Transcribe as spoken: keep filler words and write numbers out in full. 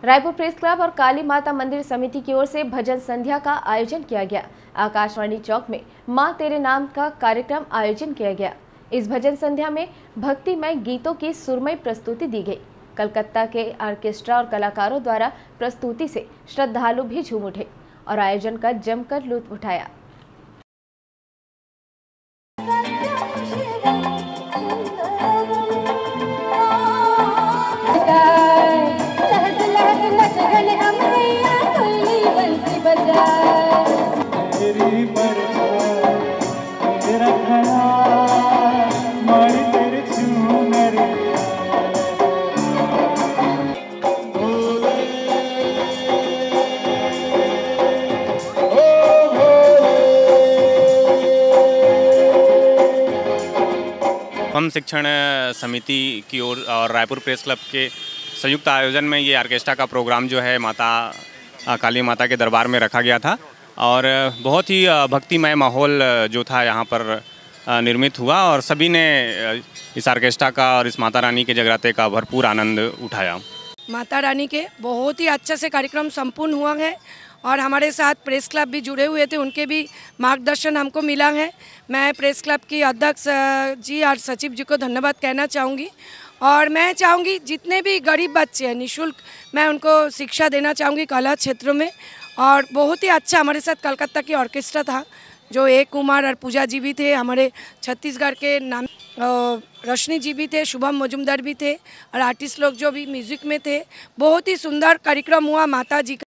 Raipur press club और काली माता मंदिर समिति की ओर से भजन संध्या का आयोजन किया गया। आकाशवाणी चौक में मां तेरे नाम का कार्यक्रम आयोजन किया गया। इस भजन संध्या में भक्तिमय गीतों की सुरमई प्रस्तुति दी गई। कलकत्ता के ऑर्केस्ट्रा और कलाकारों द्वारा प्रस्तुति से श्रद्धालु भी झूम उठे और आयोजन का जमकर लुत्फ उठाया। हम शिक्षण समिति की ओर और रायपुर प्रेस क्लब के संयुक्त आयोजन में ये ऑर्केस्ट्रा का प्रोग्राम जो है माता काली माता के दरबार में रखा गया था और बहुत ही भक्तिमय माहौल जो था यहाँ पर निर्मित हुआ और सभी ने इस ऑर्केस्ट्रा का और इस माता रानी के जगराते का भरपूर आनंद उठाया। माता रानी के बहुत ही अच्छे से कार्यक्रम संपूर्ण हुआ है और हमारे साथ प्रेस क्लब भी जुड़े हुए थे, उनके भी मार्गदर्शन हमको मिला है। मैं प्रेस क्लब की अध्यक्ष जी और सचिव जी को धन्यवाद कहना चाहूँगी और मैं चाहूँगी जितने भी गरीब बच्चे हैं निःशुल्क मैं उनको शिक्षा देना चाहूँगी कला क्षेत्रों में। और बहुत ही अच्छा हमारे साथ कलकत्ता की ऑर्केस्ट्रा था जो ए कुमार और पूजा जी भी थे, हमारे छत्तीसगढ़ के नाम रोशनी जी भी थे, शुभम मजुमदार भी थे और आर्टिस्ट लोग जो भी म्यूज़िक में थे। बहुत ही सुंदर कार्यक्रम हुआ माता जी का।